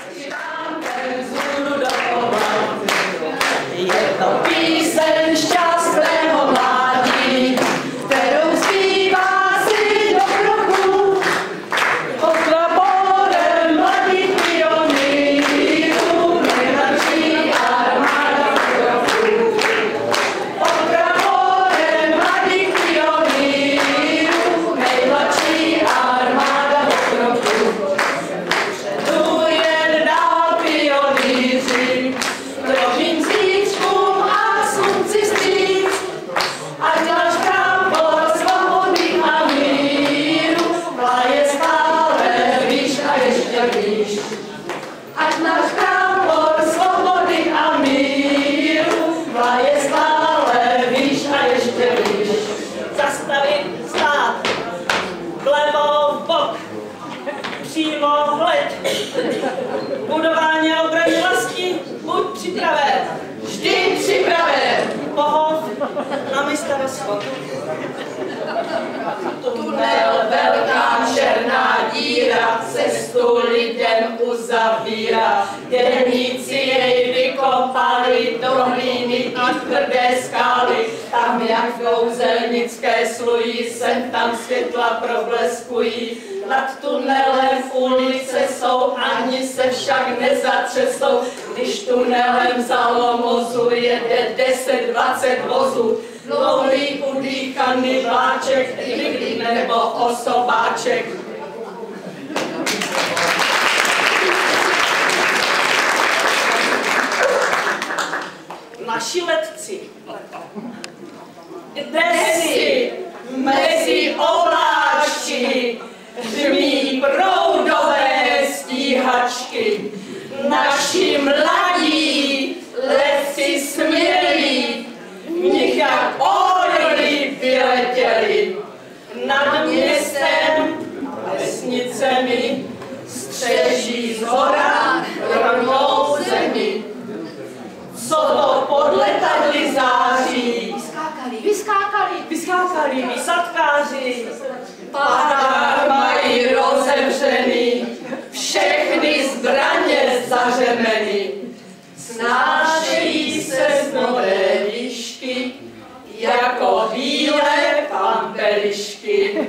Je to píseň šťastného mládí, kterou zpívá si do kroku. Pod praporem mladých pionýrů, nejmladší armáda v kroku. Pod praporem mladých pionýrů, nejmladší armáda v kroku. Tu jen dál pionýři, trochým zítřkům a slunci stříc, ať náš prápor svobody a míru vlaje stále výš a ještě výš. Ať náš prápor svobody a míru vlaje stále výš a ještě výš. Zastavit, stát, vlevo, vbok, přímo, hled. Budování a obrany vlasti, buď připraven. Vždy připraven. Pohov na místa rozchodu. Tunel, velká černá díra, cestu lidem uzavírá. Dělníci jej vykopali do hlíny a tvrdé skály. Tam jak kouzelnické slují, sem tam světla probleskují. Nad tunelem ulice jsou, ani se však nezatřesou. Když tunelem za Lomozu jede 10-20 vozů, dlouhý udýchaný vláček, nikdy nebo osobáček. Naši letci. Desi mezi obláčky dřmí proudové stíhačky. Naši mladí letci smělí, v nich jak orly vyletěli. Nad městem vesnicemi střeží zhora rovnou zemi. Co to pod letadly září, Vyskákali výsadkáři. pár mají rozevřený, všechny zbraně zařemeny. Snášejí se z nové výšky, jako bílé pampelišky.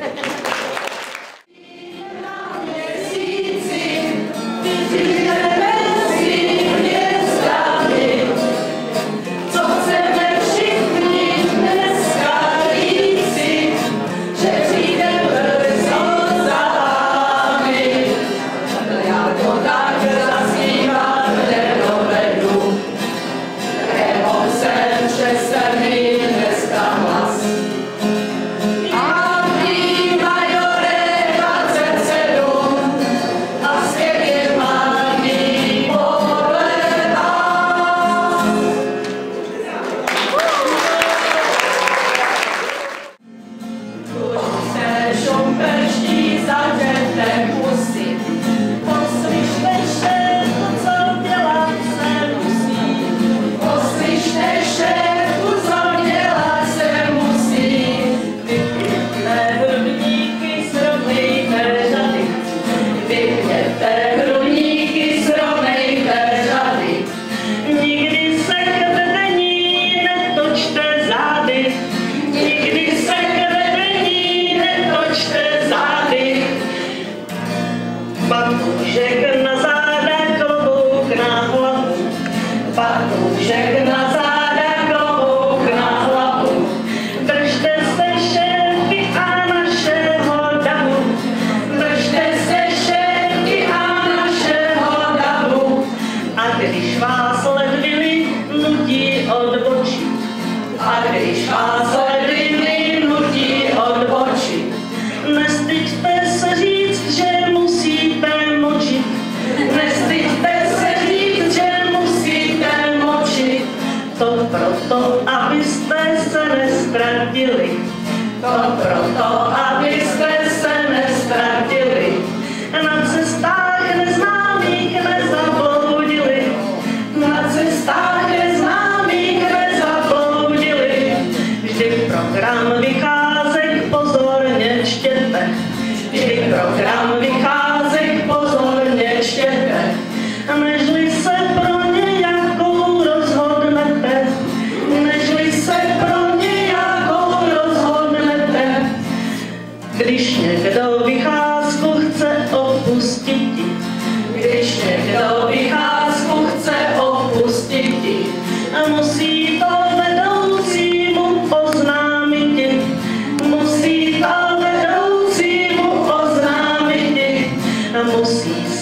Na měsíci vidíme mezi hvězdami, co chceme všichni dneska říci, že přijde brzo za vámi. Já to tak zaspívat nedovedu, nebo jsem přes mi dneska hlas. Mladý majore 27 a svět je mladý podle nás. Se šumperští zavřete pusy, poslyšte šéfu, co dělat se musí. Poslyšte šéfu, co dělat se musí. Vypněte hrudníky, srovnejte řady. Vypněte hrudníky, srovnejte řady. Nikdy se k vedení netočte zády. Nikdy se k vedení netočte zády. Batůžek na záda, klobouk na hlavu. Batůžek na záda, klobouk na hlavu. Držte se šéfy a našeho davu. Držte se šéfky a našeho davu. A když vás ledviny nutí odbočit, A když vás ledviny nutí odbočit, nestyďte se říct, že musíte močit. nestyďte se říct, že musíte močit. To proto, abyste se nestratili. To proto, abyste se nestratili. Na cestách neznámých nezabloudili. Na cestách neznámých nezabloudili. Vždy program vycházek pozorně čtěte. Vždy program vycházek pozorně čtěte.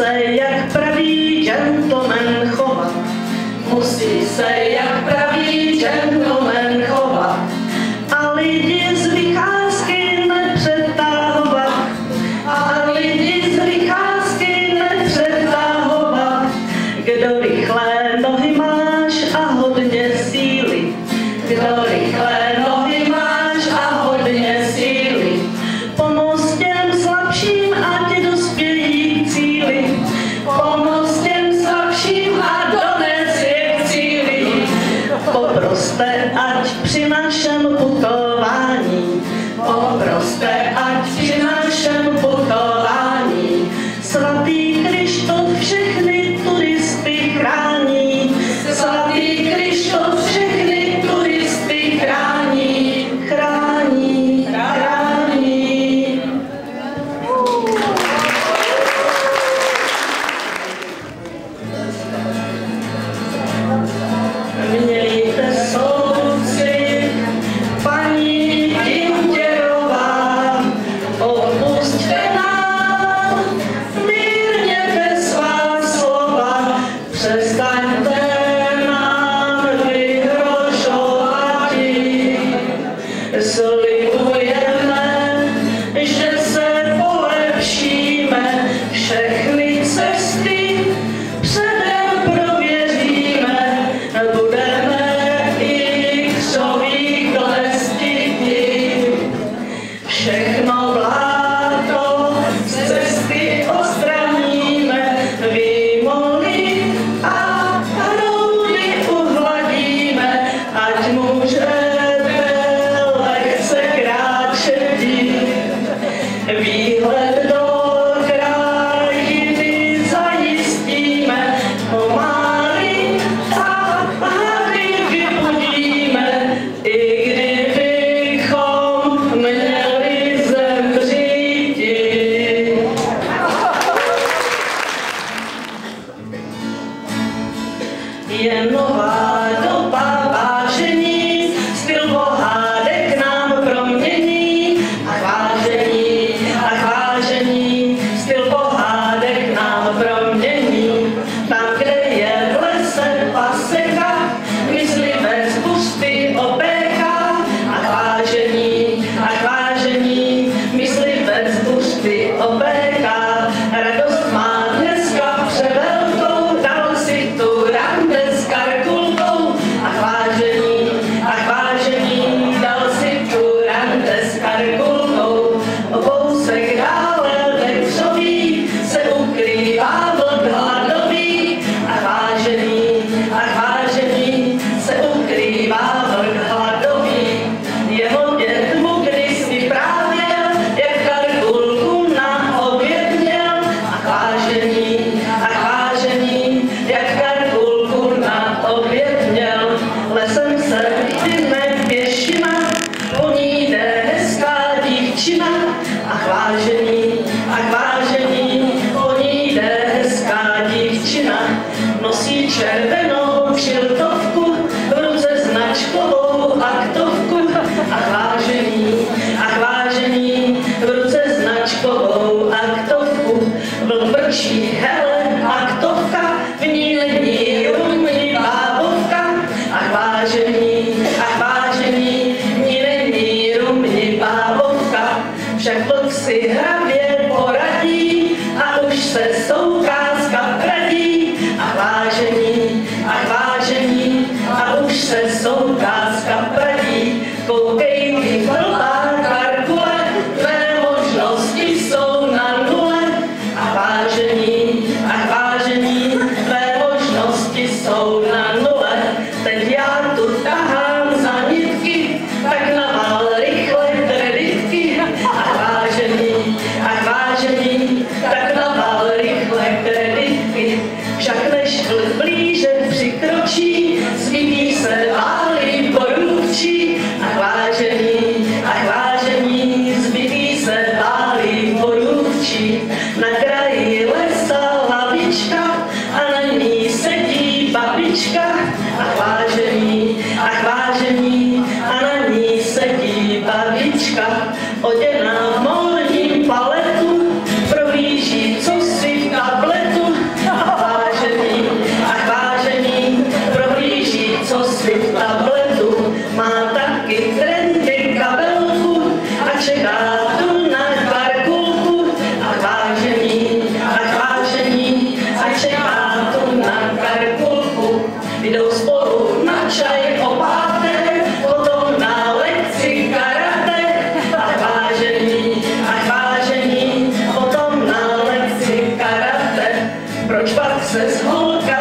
se jak pravý gentleman chovat. Musí se jak pravý gentleman chovat. A lidi z vycházky nepřetahovat. A lidi z vycházky nepřetahovat. Kdo rychlé nohy máš a hodně síly. Kdo rychlé nohy máš a hodně síly. Pomoz těm slabším, ať dospějí k cíli. Pomoz těm slabším a dones je k cíli. Poproste, ať při našem putování. Poproste, ať při našem putování. Svatý Krištof všechny turisty chrání. Svatý Krištof všechny turisty chrání. Chrání, Chrání. Mějte soucit, paní Tinděrová, odpusťte nám, mírněte svá slova, přestaňte nám vyhrožovat. Slibujeme, že se polepšíme, všechny cesty předem prověříme, budeme i křoví klestiti. Všechno bláto z cesty odstraníme, výmoly a proudy uhladíme, ať můžete lehce kráčet. Výhled do krajiny zajistíme, pomály a hady vybudíme, i kdybychom měli zemřít. Je nová doba vážení, styl pohádek nám promění. Ach vážení, styl pohádek nám promění. Tam, kde je v lese paseka, myslivec pusty opéká. Ach vážení, myslivec pusty opéká. Radost má dneska převelkou, dal si tu rande s karkulkou. Ach vážení, dal si tu rande s karkulkou. O kousek dále ve křoví se ukrývá vlk hladový. Ach vážení, se ukrývá vlk hladový. Jeho děd mu kdysi vyprávěl, jak karkulku na oběd měl. Ach vážení, jak karkulku na oběd měl. Lesem se jdeme pěšina, po ní jde hezká dívčina. Ach vážení, po ní jde hezká dívčina. Nosí červenou kšiltovku, v ruce značkovou aktovku. Ach vážení, v ruce značkovou aktovku. Vlk brčí, hele, aktovka, v ní lední rumní bábovka. Ach vážení, v ní lední rumní bábovka. Však vlk si hravě poradí a už se soukrázka pradí. Ach pak se z holka